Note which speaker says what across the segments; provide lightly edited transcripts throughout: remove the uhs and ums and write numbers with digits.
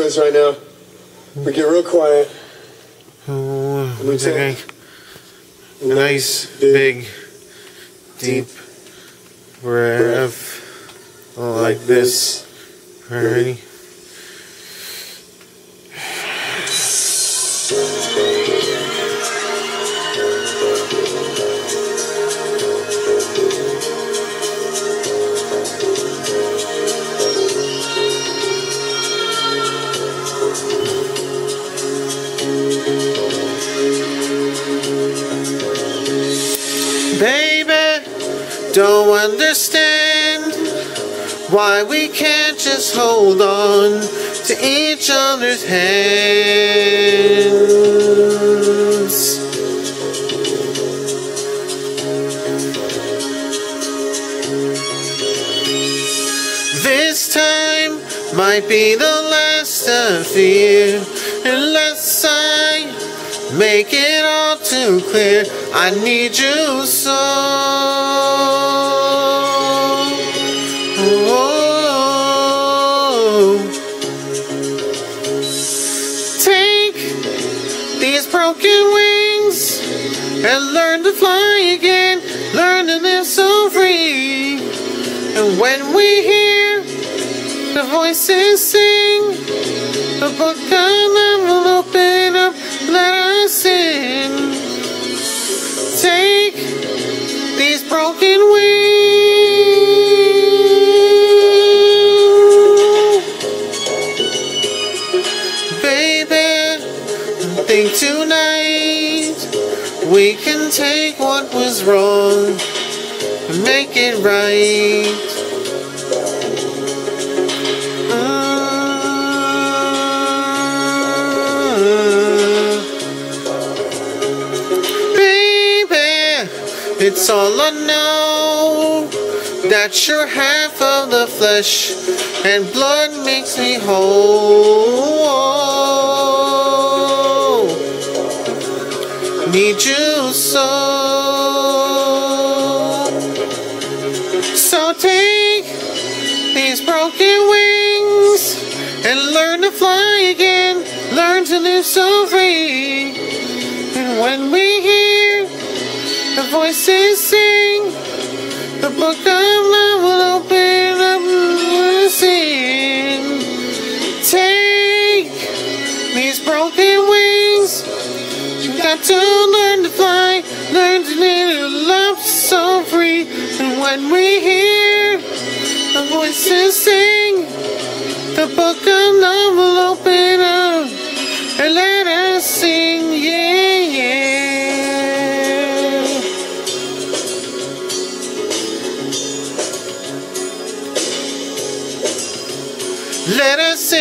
Speaker 1: is right now. We get real quiet.
Speaker 2: Oh, we take a nice, big, deep breath like this. Ready? Baby, don't understand why we can't just hold on to each other's hands. This time might be the last of the year, unless I make it all too clear. I need you so. Oh. Take these broken wings and learn to fly again. Learn to live so free. And when we hear the voices sing, the book of love will open up. Let us in. Take these broken wings, baby. I think tonight we can take what was wrong and make it right. It's all I know, that you're half of the flesh and blood makes me whole. Need you so. So take these broken wings and learn to fly again. Learn to live so free. And when we hear the voices sing, the book of love will open up and sing. Take these broken wings, you got to learn to fly, learn to live love so free. And when we hear the voices sing, the book of love will open up and let us sing, yeah, yeah. Let us sing.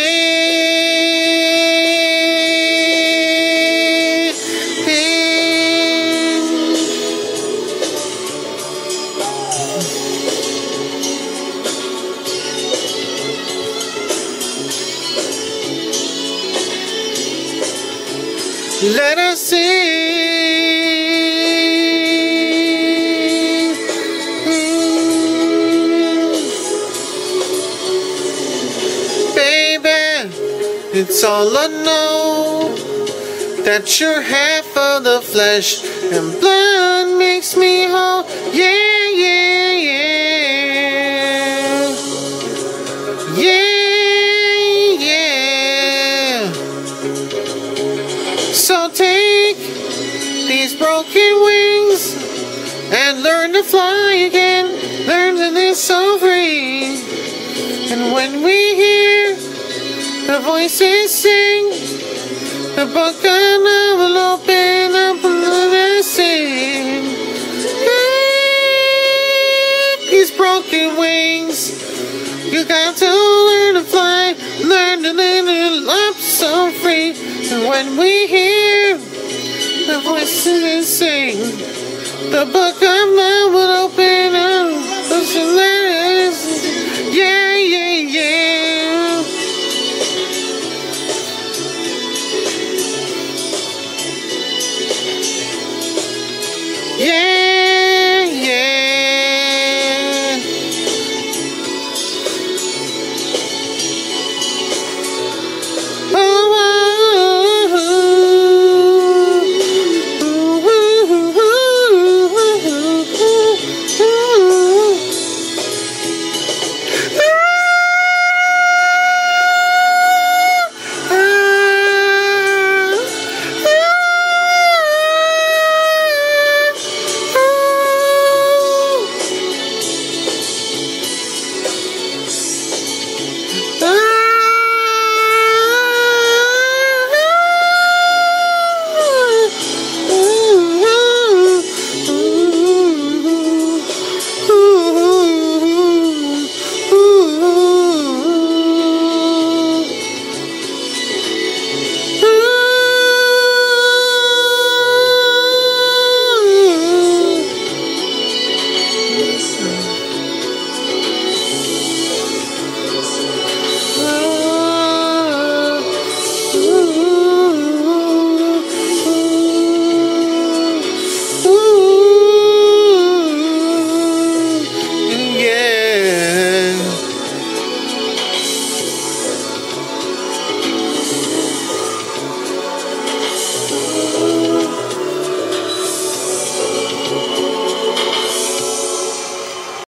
Speaker 2: Let us sing. It's all I know, that you're half of the flesh and blood makes me whole. Yeah, yeah, yeah. Yeah, yeah. So take these broken wings and learn to fly again. Learn to live so free. And when we hear the voices sing, the book of love will open up and let us sing. These broken wings, you got to learn to fly, learn to live up so free. And when we hear the voices sing, the book of love will open up and let